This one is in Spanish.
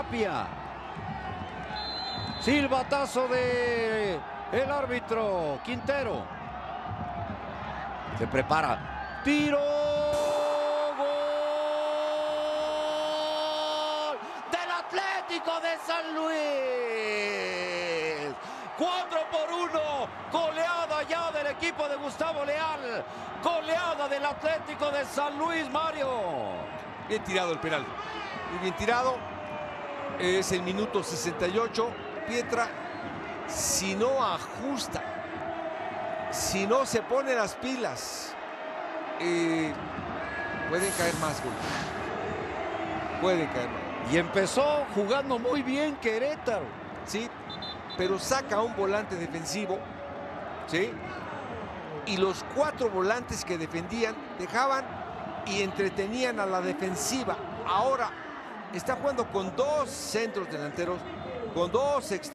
Tapia. Silbatazo de el árbitro Quintero. Se prepara. Tiro. Gol del Atlético de San Luis. 4-1. Goleada ya del equipo de Gustavo Leal. Goleada del Atlético de San Luis, Mario. Bien tirado el penal. Muy bien tirado. Es el minuto 68. Pietra, si no ajusta, si no se pone las pilas, pueden caer más goles. Pueden caer más. Y empezó jugando muy bien Querétaro. Sí, pero saca un volante defensivo, ¿sí? Y los 4 volantes que defendían dejaban y entretenían a la defensiva. Ahora está jugando con 2 centros delanteros, con 2 extremos.